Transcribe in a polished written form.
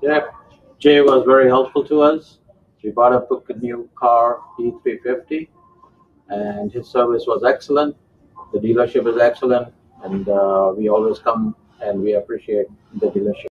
Yeah, Jay was very helpful to us. We bought a new car, E350, and his service was excellent. The dealership is excellent, and we always come and we appreciate the dealership.